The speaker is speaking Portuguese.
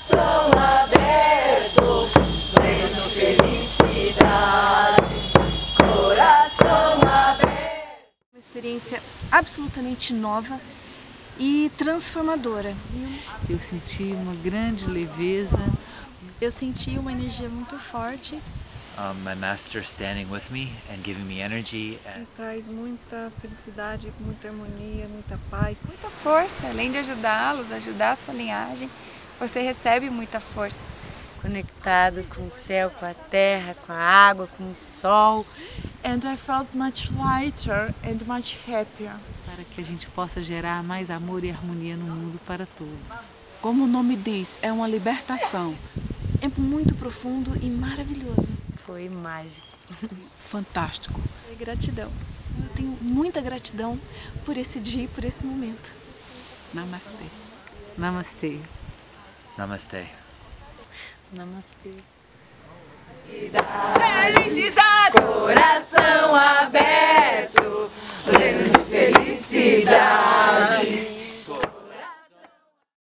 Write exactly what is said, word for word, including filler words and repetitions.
Coração aberto, pleno felicidade. Coração aberto. Uma experiência absolutamente nova e transformadora. Eu senti uma grande leveza. Eu senti uma energia muito forte. Um, my master standing with me and giving me energy. And... Traz muita felicidade, muita harmonia, muita paz. Muita força, além de ajudá-los, ajudar a sua linhagem, você recebe muita força. Conectado com o céu, com a terra, com a água, com o sol. And I felt much lighter and much happier. Para que a gente possa gerar mais amor e harmonia no mundo para todos. Como o nome diz, é uma libertação. É muito profundo e maravilhoso. Foi mágico. Fantástico. E gratidão. Eu tenho muita gratidão por esse dia e por esse momento. Namastê. Namastê. Namastê. Namastê. Felicidade! Coração